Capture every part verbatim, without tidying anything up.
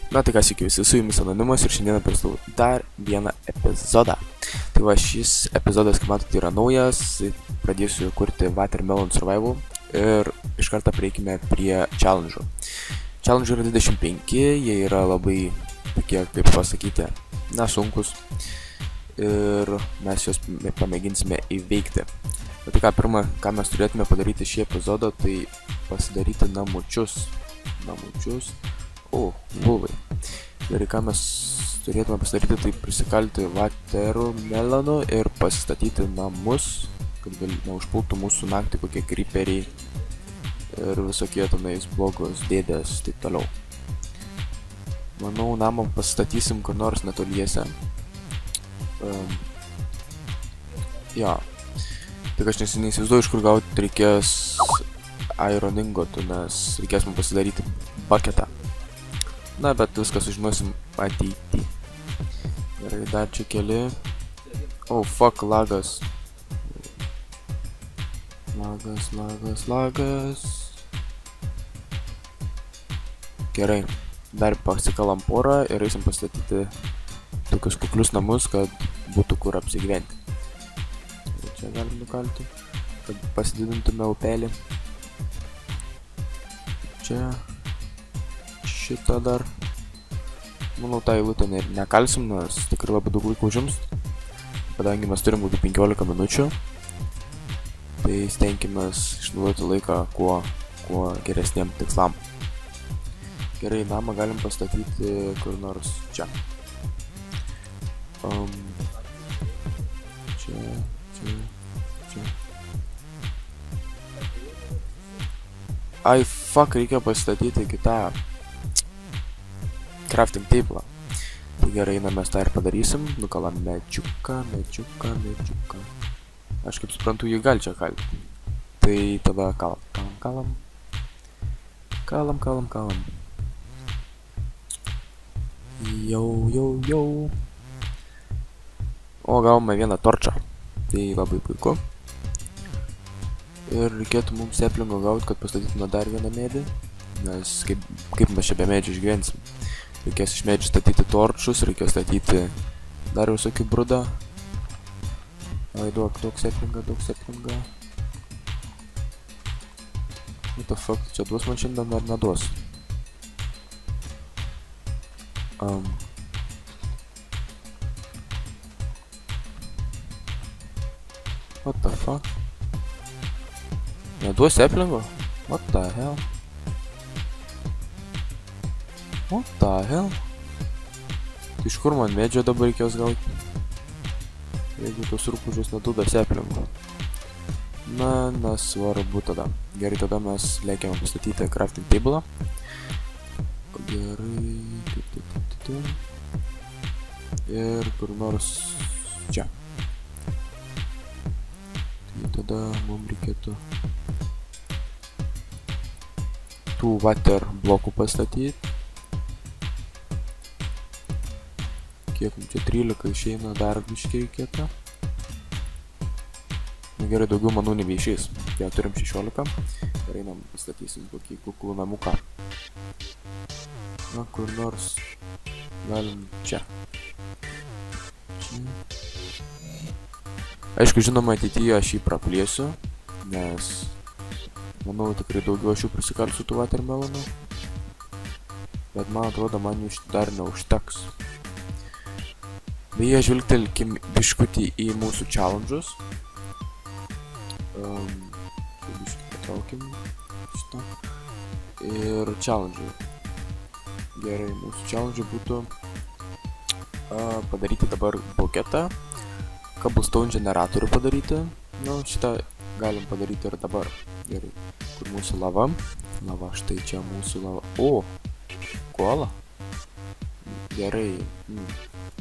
Na tai ką sėkiu, visi su jumis Anonimas ir šiandieną pristatau dar vieną epizodą. Tai va, šis epizodas, kaip matote, yra naujas, pradėsiu kurti Watermelon Survival ir iš karto prieikime prie challenge'ų. Challenge yra dvidešimt penki, jie yra labai, tokie, kaip pasakyti, nesunkus ir mes juos pamėginsime įveikti. O tai ką, pirmą, ką mes turėtume padaryti šį epizodą, tai pasidaryti namučius. Namučius. O, bulvai. Ir ką mes turėtume pasidaryti, tai prisikalti Watermelonu ir pasistatyti namus, kad neužpultų mūsų naktį kokie creeperiai ir visokie tenais blogos dėdės, taip toliau. Manau, namą pasistatysim kur nors netoliese. Um, jo. Tik aš neseniai įsivaizduoju, iš kur gauti reikės iron ingotų, nes reikės man pasidaryti bucketą. Na, bet viską sužinosim ateity. Gerai, dar čia keli. Oh, fuck, lagas. Lagas, lagas, lagas. Gerai, dar pasikalam porą ir eisim pastatyti tokius kuklius namus, kad būtų kur apsigyventi. Ir čia galim nukalti, kad pasididintume upelį. Čia. Šitą dar. Manau, tą eilutę nekalsim, nes tikrai labai daug laiko užims. Kadangi mes turim kokį penkiolika minučių, tai stenkimės išnaudoti laiką kuo, kuo geresniem tikslam. Gerai, namą galim pastatyti kur nors čia. Um, čia, čia, čia. Ai, fuck, reikia pastatyti kitą crafting table. Tai gerai, na mes tą ir padarysim. Nukalam medžiuką, medžiuką, medžiuką. Aš kaip suprantu, jį gali čia kalti. Tai tada kalam, kalam, kalam. Kalam, kalam, kalam. Jau, jau, jau. O, gavome vieną torčą. Tai labai puiku. Ir reikėtų mums seplingo gauti, kad pastatytume dar vieną medį. Nes kaip, kaip mes čia be medžių išgyvensim. Reikės iš medžių statyti torčus, reikės statyti dar visokių brudą. Ai, duok, daug seplinga, daug seplinga. What the fuck, čia duos man šiandien ar neduos? Um. What the fuck? Neduos seplingo? What the hell? What the hell? Tai iš kur man medžio dabar reikės gauti? Jeigu tos rūpužios neduoda seplingo. Na, nesvarbu tada. Gerai, tada mes leikiame pastatyti crafting table. Gerai. Ir kur nors čia. Tai tada mums reikėtų tų water blokų pastatyti. Kiek čia trylika išeina, dar biškiai reikėtų. Na gerai, daugiau manau nebeišeis. Ja, turim šešiolika. Ir einam pastatysim kokį kuklų namuką. Na, kur nors galim čia. Čia. Aišku, žinoma, ateityje aš jį praplėsiu, nes manau, tikrai daugiau aš jų prisikalsiu tų watermelonų. Bet man atrodo, man jų dar neužteks. Beje, žvilgtelkim biškutį į mūsų challenge'us. Um, biškutį patraukim šitą. Ir challenge'ai. Gerai, mūsų challenge'ai būtų uh, padaryti dabar bucketą. Cobblestone generatorių padaryti. Nu, šitą galim padaryti ir dabar. Gerai, kur mūsų lava? Lava, štai čia mūsų lava. O, koala. Gerai. Mm.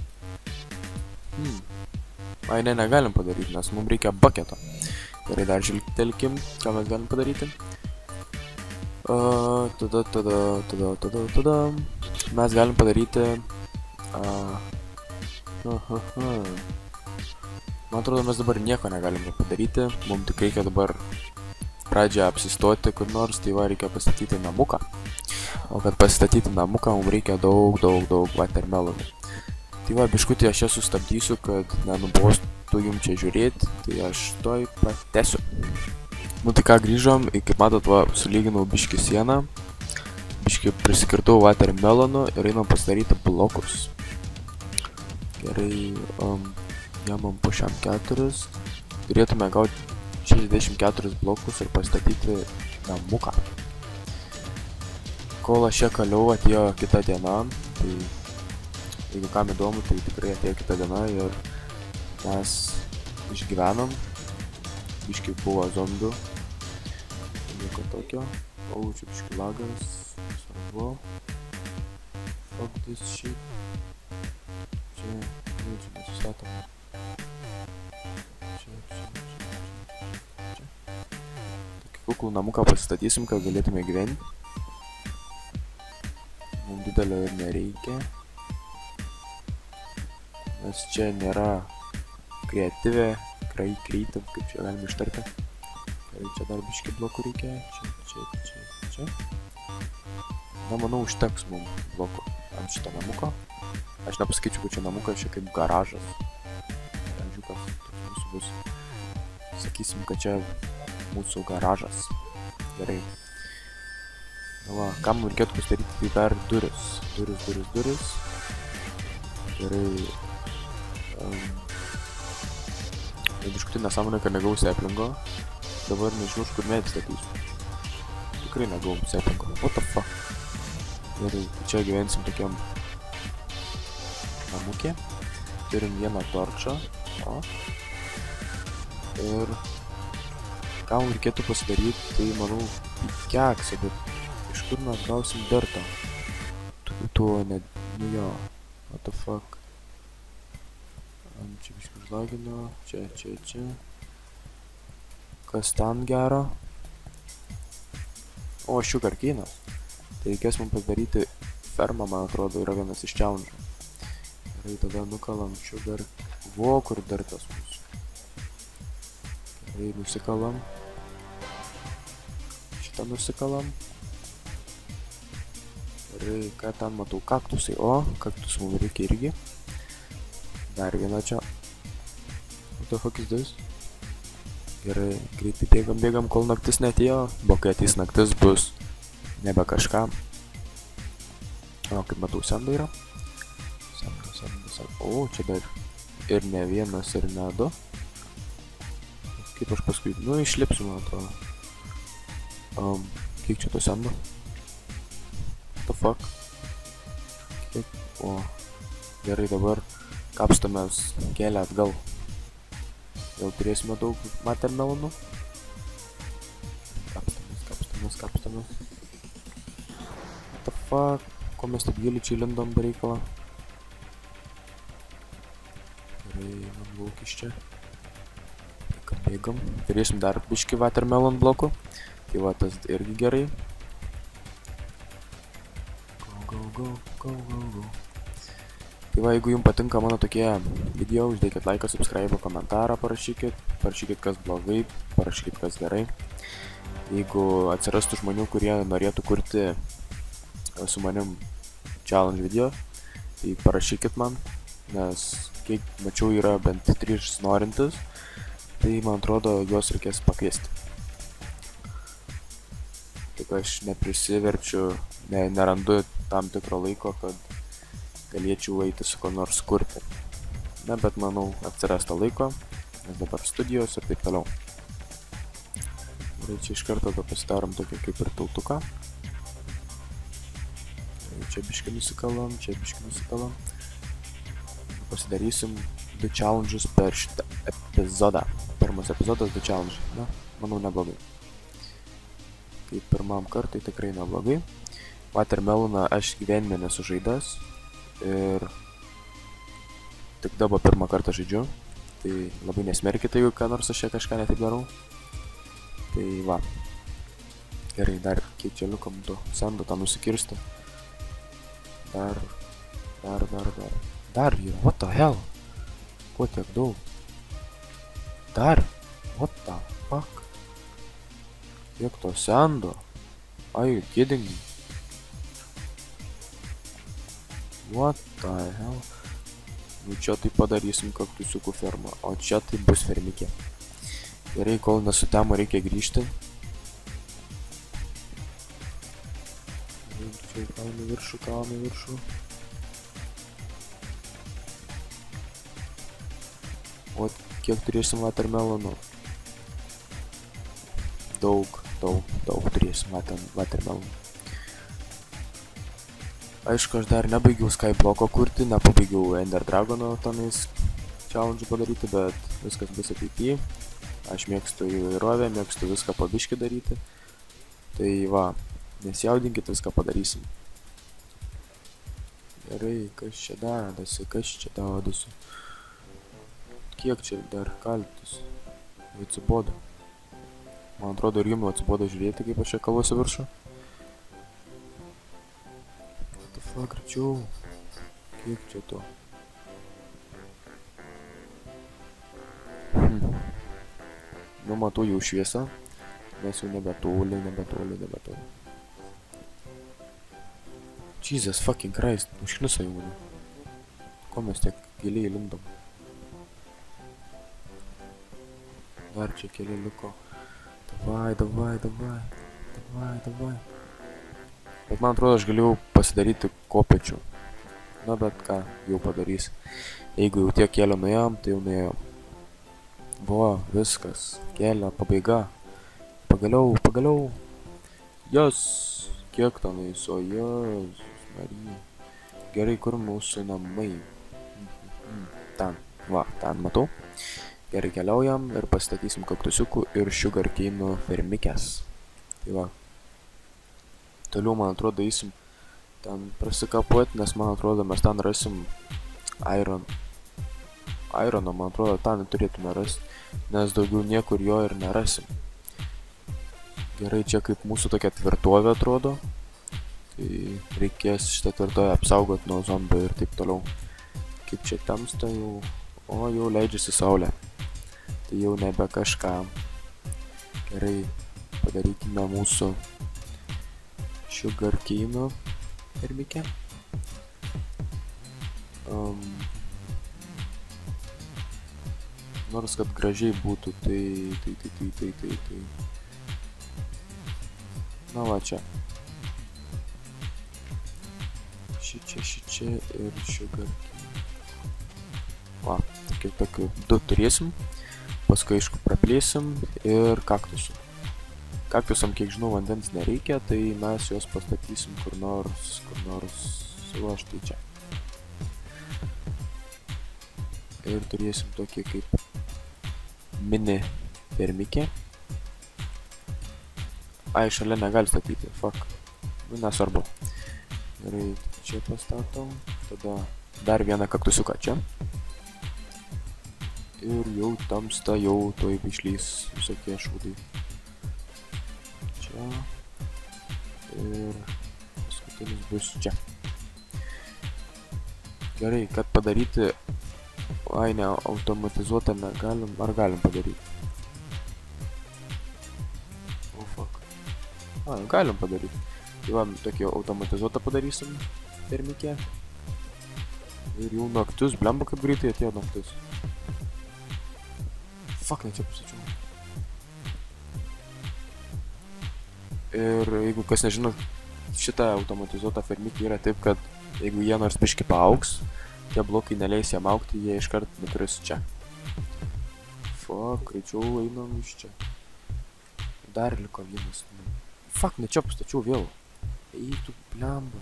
Hmm. Ai, ne, negalim padaryti, nes mums reikia bucketo. Gerai, dar žvilgtelkim, ką mes galim padaryti. Uh, tada, tada, tada, tada, tada. Mes galim padaryti... Uh, uh, uh, uh. Man atrodo, mes dabar nieko negalime padaryti. Mums tik reikia dabar pradžią apsistoti kur nors, tai va reikia pastatyti namuką. o kad pasistatyti namuką, mums reikia daug, daug, daug watermelonų. Tai va, biškutį aš ją sustabdysiu, kad nenubostų jums čia žiūrėti, tai aš toj pratęsiu. Nu tai ką, grįžom, ir kaip matot, va, sulyginau biškį sieną, biškį prisikirtau watermelonų ir einam pasidaryti blokus. Gerai, um, jamam po šiam keturis, turėtume gauti šešiasdešimt keturis blokus ir pastatyti namuką. Kol aš čia kaliau, atėjo kita diena, tai jeigu kam įdomu, tai tikrai atėjo kita diena ir mes išgyvenom. Biškai buvo zombių. Nieko tokio. O, čia biškai lagas. Svarbu. Fuck this shit. Čia, nu, čia nesustatom. Čia, čia, čia, čia. Tokį kuklų namuką pasistatysim, kad galėtume gyventi. Mums didelio ir nereikia. Nes čia nėra kreatyvė, krai, kreitiv, kaip čia galime ištarti. Gerai, čia dar biškį blokų reikia. Čia, čia, čia, čia. Na, manau, užteks mums blokų ant šito namuko. Aš nepasakyčiau, kad čia namukas, čia kaip garažas. Garažiukas mūsų bus. Sakysim, kad čia mūsų garažas. Gerai. Na va, kam reikėtų pasidaryti, tai dar duris. Duris, duris, duris. Gerai. Um, Biškutinė nesąmonė, kad negavau seplingo. Dabar nežinau, už kur medį statysiu. Tikrai negavau seplingo. What the fuck? Gerai, čia gyvensim tokiam namukė. Turim vieną torčą. O. Ir ką mums reikėtų pasidaryti, tai manau pikeksą, bet iš kur mes gausim dirtą? Tuo net, nu jo, what the fuck. Čia biškai užlagino, čia, čia, čia. Kas ten gero? O, šiugarkynas. Tai reikės mums padaryti fermą, man atrodo, yra vienas iš challenge. Gerai, tada nukalam šiugar. Vo, kur dirtas mūsų. Gerai, nusikalam. Šitą nusikalam. Gerai, ką ten matau? Kaktusai. O, kaktus mums reikia irgi. Dar viena čia. What the fuck is this? Gerai, greitai bėgam, bėgam, kol naktis neatėjo. Bo kai ateis naktis, bus nebe kažką. O, kaip matau, senda yra. Senda, senda, senda. O, čia dar ir ne vienas, ir ne du. Kaip aš paskui, nu, išlipsiu, man atrodo. Um, kiek čia to senda? What the fuck? Kiek? O, gerai, dabar kapstamės kelią atgal. Jau turėsime daug watermelonų. Kapstamės, kapstamės, kapstamės. What the fuck? Ko mes taip giliai čia lindom be reikalą? Gerai, man laukis čia. Bėgam, bėgam. Turėsim dar biškį watermelon blokų. Tai va, tas irgi gerai. Go, go, go, go, go, go. Tai va, jeigu jums patinka mano tokie video, uždėkit laiką, subscribe, komentarą parašykit, parašykit kas blogai, parašykit kas gerai. Jeigu atsirastų žmonių, kurie norėtų kurti su manim challenge video, tai parašykit man, nes kiek mačiau yra bent trys norintis, tai man atrodo juos reikės pakviesti. Tik aš neprisiverčiu, ne, nerandu tam tikro laiko, kad galėčiau eiti su ko nors kurti. Ne, bet manau atsiras to laiko, nes dabar studijos ir taip toliau. Ir čia iš karto pasidarom tokį kaip ir tautuką. Čia biškį nusikalam, čia biškį nusikalam. Pasidarysim du challenges per šitą epizodą. Pirmas epizodas, du challenge. Na, manau neblogai. Kaip pirmam kartui tikrai neblogai. Watermeloną aš gyvenime nesu žaidęs. Ir tik dabar pirmą kartą žaidžiu, tai labai nesmerkite, jeigu ką nors aš čia kažką netaip darau. Tai va. Gerai, dar kiek čia liukam to sando tą nusikirsti. Dar, dar, dar, dar. Dar yra, what the hell? Ko tiek daug? Dar, what the fuck? Kiek to sando? Are you kidding me? What the hell? Nu čia tai padarysim kaktusiukų fermą, o čia tai bus fermikė. Gerai, kol nesutemo, reikia grįžti. Čia kalnu viršų, kalnu viršų. O kiek turėsim watermelonų? Daug, daug, daug turėsim watermelonų. Aišku, aš dar nebaigiau Skyblocko kurti, nepabaigiau Ender Dragono tenais challenge padaryti, bet viskas bus ateityje. Aš mėgstu įvairovę, mėgstu viską po biškį daryti. Tai va, nesijaudinkit, viską padarysim. Gerai, kas čia dedasi, kas čia dedasi. Kiek čia dar kaltis? Atsibodo. Man atrodo, ir jums atsibodo žiūrėti, kaip aš čia kalvosi viršų. What the fuck, greičiau. Kiek čia to? Hmm. Nu, matau jau šviesą. Mes jau nebetoli, nebetoli, nebetoli. Jesus fucking Christ, užkniso jau mane. Ko mes tiek giliai lindom? Dar čia keli liko. Davai, davai, davai. Davai, davai. Bet man atrodo, aš galėjau pasidaryti kopečių. Na, bet ką, jau padarys. Jeigu jau tiek kelio nuėjom, tai jau nuėjom. Buvo, viskas. Kelio pabaiga. Pagaliau, pagaliau. Jas. Kiek tenais, o jas. Marija. Gerai, kur mūsų namai? Ten. Va, ten matau. Gerai, keliaujam ir pastatysim kaktusiukų ir sugarcane'ų fermikės. Tai va. Toliau, man atrodo, eisim ten prasikapuoti, nes man atrodo, mes ten rasim iron. Irono, man atrodo, ten turėtume rasti, nes daugiau niekur jo ir nerasim. Gerai, čia kaip mūsų tokia tvirtovė atrodo. Tai reikės šitą tvirtovę apsaugoti nuo zombių ir taip toliau. Kaip čia tamsta jau... O, jau leidžiasi saulė. Tai jau nebe kažką. Gerai, padarykime mūsų sugarcane'ų fermikę. Um, nors kad gražiai būtų, tai, tai, tai, tai, tai, tai, tai. Na va čia. Šičia, šičia ir sugarcane'ų. Va, tokių, tokių du turėsim. Paskui, aišku, praplėsim ir kaktusų. Kaktusam, kiek žinau, vandens nereikia, tai mes juos pastatysim kur nors, kur nors, va štai čia. Ir turėsim tokį kaip mini fermikė. Ai, šalia negali statyti, fuck. Nu, nesvarbu. Gerai, čia pastatom, tada dar vieną kaktusiuką čia. Ir jau tamsta, jau toj išlys visokie šūdai. Čia. Ir paskutinis bus čia. Gerai, kad padaryti... Ai, ne, automatizuotą negalim, ar galim padaryti? O, oh, fuck. Ai, galim padaryti. Tai va, tokį automatizuotą padarysim fermikę. Ir jau naktis, blemba kaip greitai atėjo naktis. Fuck, ne čia pasačiau. Ir jeigu kas nežino, šitą automatizuotą fermikę yra taip, kad jeigu jie nors biškį paaugs, tie blokai neleis jam augti, jie iškart nukris čia. Fuck, greičiau einam iš čia. Dar liko vienas. Fuck, ne čia pastačiau vėl. Eitų, blemba.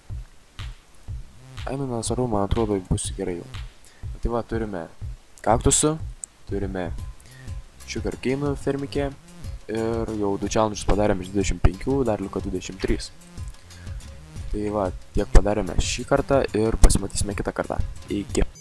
Ainu nesvarbu, man atrodo, bus gerai jau. Tai va, turime kaktusų, turime sugarcane'ų fermikę ir jau du challenges padarėm iš dvidešimt penkių, dar liko dvidešimt trys. Tai va, tiek padarėme šį kartą ir pasimatysime kitą kartą. Iki.